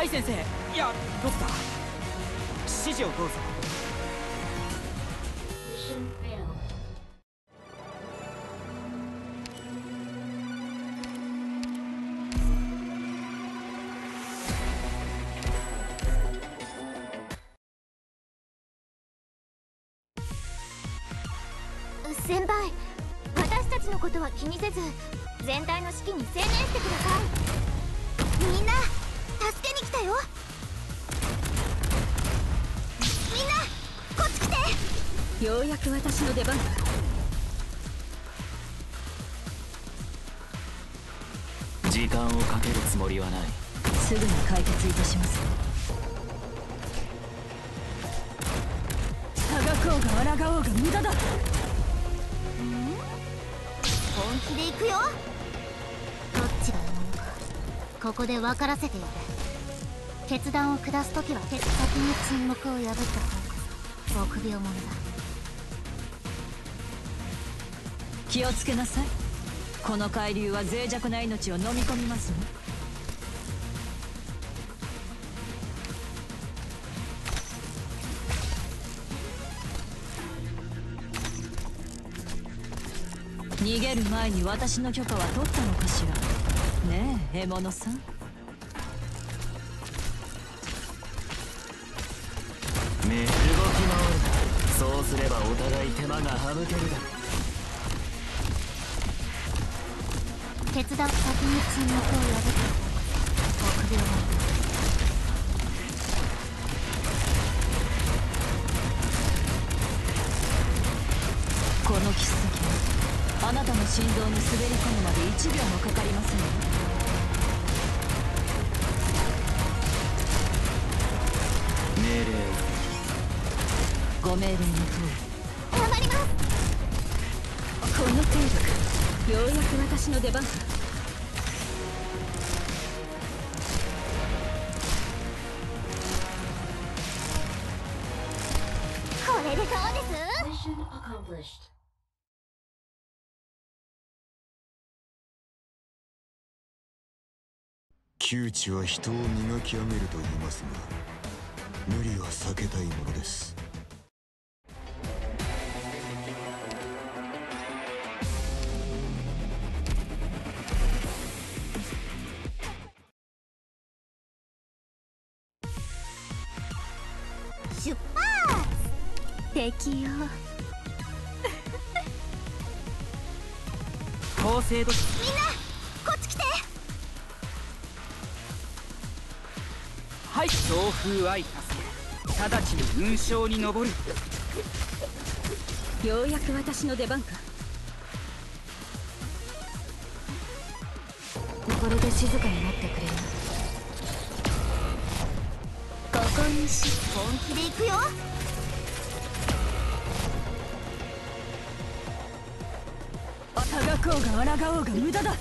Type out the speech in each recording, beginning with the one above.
はい先生。いやドクター、指示をどうぞ。 先輩、私たちのことは気にせず全体の指揮に専念してください。みんな助けに来たよ。みんなこっち来て。 ようやく私の出番だ。 時間をかけるつもりはない。 すぐに解決いたします。たがこうが抗おうが無駄だ。 本気で行くよ。どっちが獲物かここで分からせてやる。決断を下す時は先に沈黙を破った方こそ臆病者だ。 気をつけなさい。この海流は脆弱な命を飲み込みますわ。逃げる前に私の許可は取ったのかしら。ねえ獲物さん。 動き回るな。そうすればお互い手間が省けるだろう。 決断先に沈黙を破った臆病者だ。 この奇跡はあなたの心臓に滑り込むまで1秒もかかりませんよ。 命令を。 ご命令の通り。 頑張ります。 この程度か。ようやく私の出番だ。 これでどうです？ 窮地は人を磨き上げると言いますが、無理は避けたいものです。 出発。敵よ。 高精度。 みんなこっち来て。 はい、強風愛助け、直ちに雲霄に登る。 ようやく私の出番か。 これで静かになってくれる。ここに本気で行くよ。 たがこうが抗おうが無駄だ。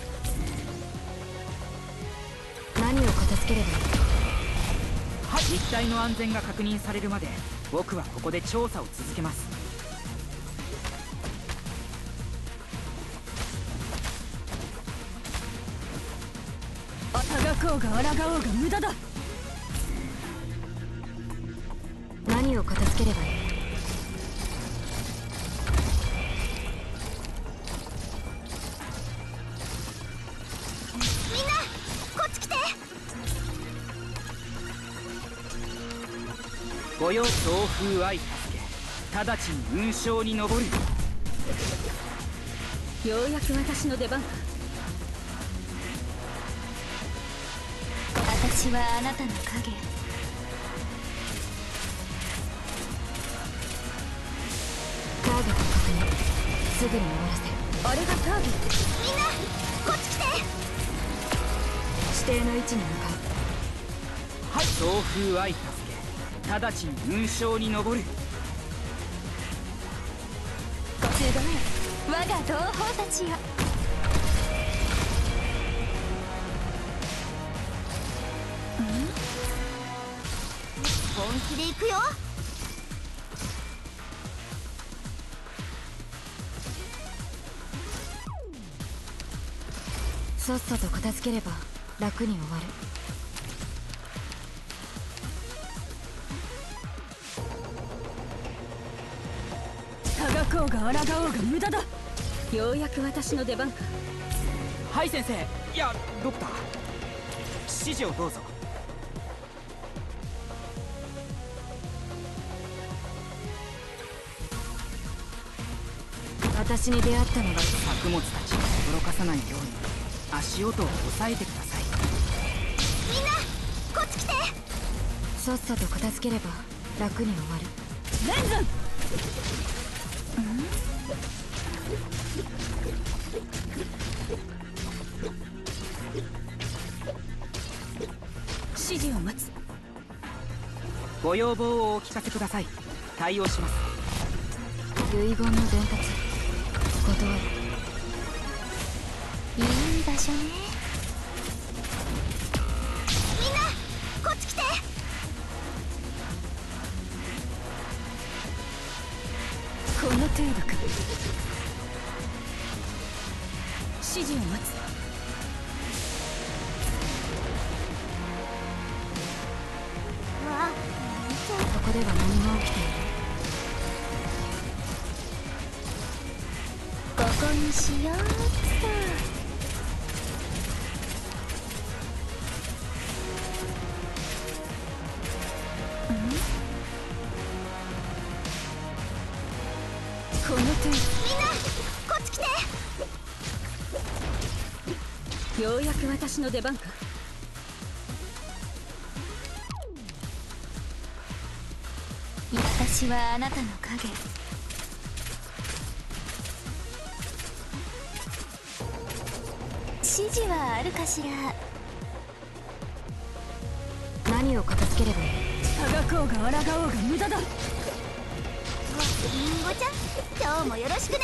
何を片付ければいい？ はい、一帯の安全が確認されるまで僕はここで調査を続けます。 たがこうが抗おうが無駄だ。 何を片付ければいい？みんなこっち来て。 御用強風愛助け、直ちに雲霄に登る。 ようやく私の出番か。 私はあなたの影。ターゲット確認。すぐに終わらせる。 あれがターゲット。 みんなこっち来て。 指定の位置に向かう。 はい、強風愛助け、直ちに雲霄に登る。 集え我が同胞たちよ。本気で行くよ。さっさと片付ければ楽に終わる。 がこうが抗おうが無駄だ。ようやく私の出番か。 はい先生、いやドクター、指示をどうぞ。 私に出会ったのが作物たちを驚かさないように足音を抑えてください。 みんなこっち来て。 さっさと片付ければ楽に終わる。レンズ指示を待つ。 ご要望をお聞かせください。対応します。 遺言の伝達断る。 いい場所ね。みんなこっち来て。 この程度か。指示を待つ。 わあ、 ここでは何が起きている。 ここにしようっと。 この程度。 みんなこっち来て。 ようやく私の出番か。 私はあなたの影。指示はあるかしら。 何を片付ければいい。あがこうが抗おうが無駄だ。 リンゴちゃん、今日もよろしくね。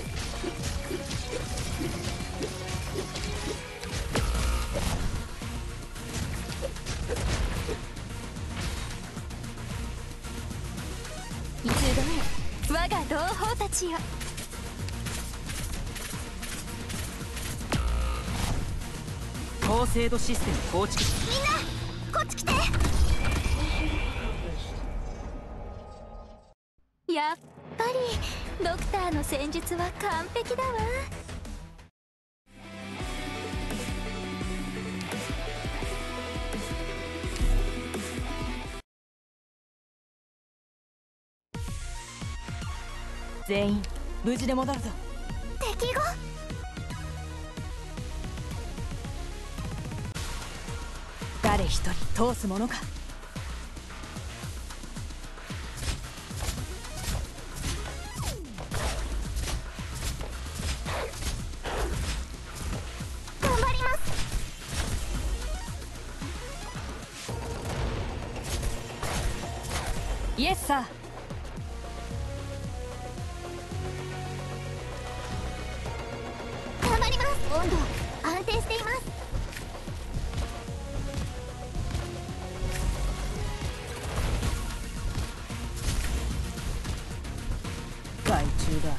集え我が同胞たちよ。 高精度システム構築。 みんなこっち来て。やっぱりドクターの戦術は完璧だわ。 全員無事で戻るぞ。 敵が。 誰一人通すものか。 頑張ります。 イエスサー。 頑張ります。温度安定しています。 害虫だ。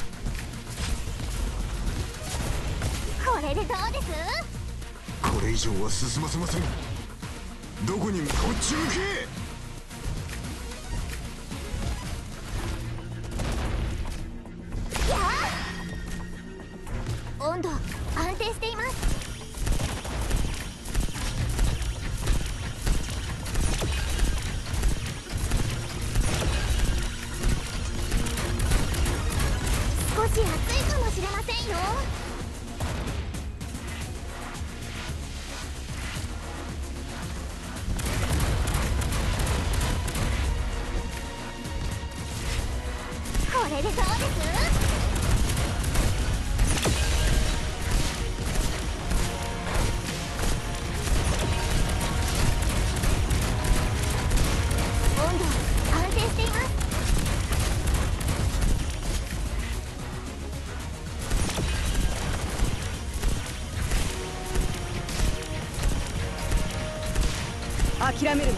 これでどうです？ これ以上は進ませません。どこにこっち向け。 温度安定しています。少し暑いかもしれませんよ。これでどうです？温度安定しています。 諦めるな。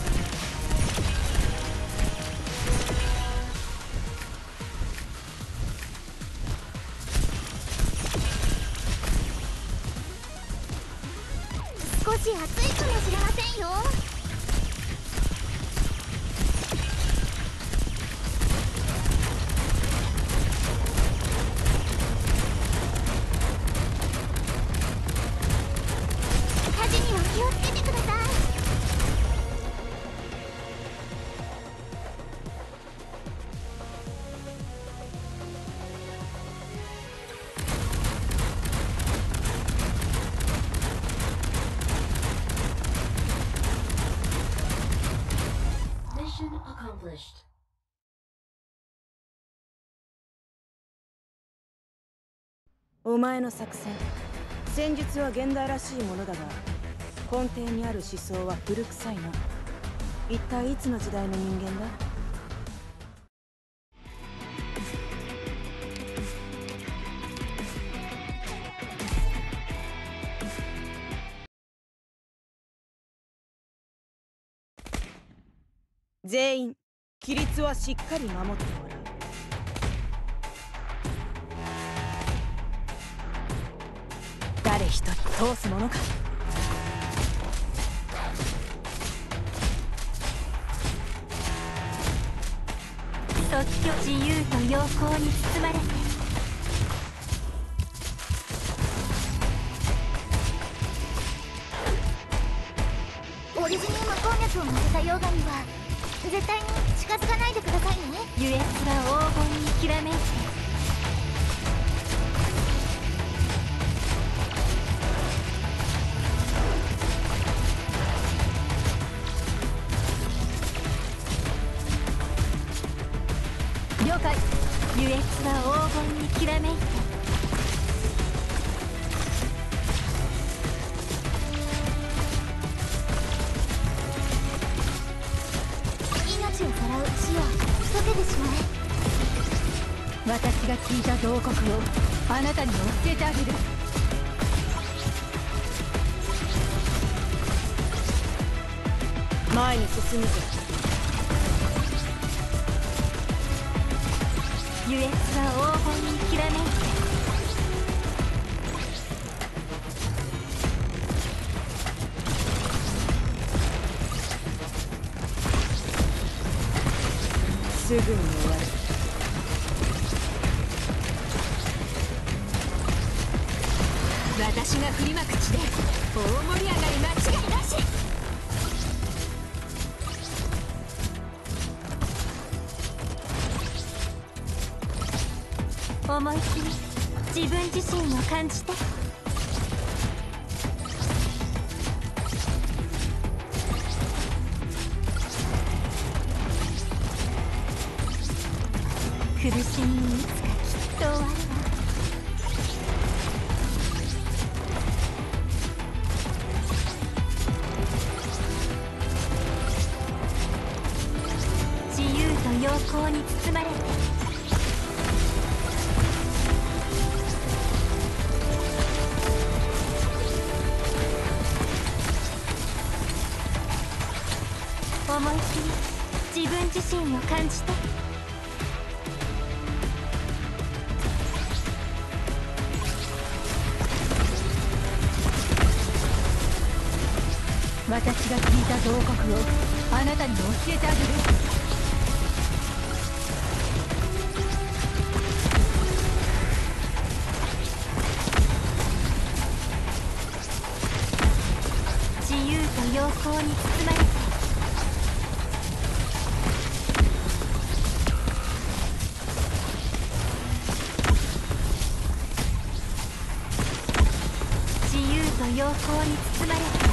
少し暑いかもしれませんよ。 助けてください。 Mission accomplished. お前の作戦、戦術は現代らしいものだが根底にある思想は古臭いな。一体いつの時代の人間だ？全員規律はしっかり守ってもらう。誰一人通すものか。 即興自由と陽光に包まれて、オリジニウム鉱脈を乗せた溶岩には絶対に近づかないでくださいね。優越は黄金にきらめいて、 了解。 優越は黄金にきらめいて、命をさらう死を避けてしまえ。 私が聞いた慟哭をあなたにも教えてあげる。 前に進むぞ。 優越は黄金にきらめいて、 すぐに終わる。 私が振りまく地で大盛り上がり間違いなし。 思いっきり自分自身を感じて。苦しみにいつかきっと終わるわ。自由と陽光に包まれて、思いっきり自分自身を感じて。 私が聞いた慟哭をあなたにも教えてあげる。 自由と陽光に包まれて、自由と陽光に包まれて、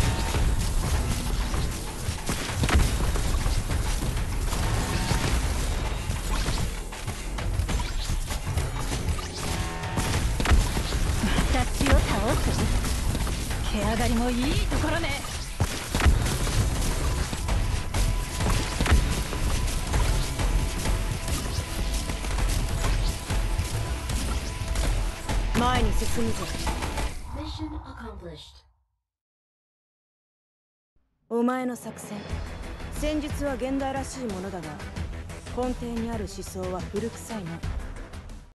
私を倒す。毛上がりもいいところね。 前に進むぞ。 Mission accomplished. お前の作戦、戦術は現代らしいものだが根底にある思想は古臭いな。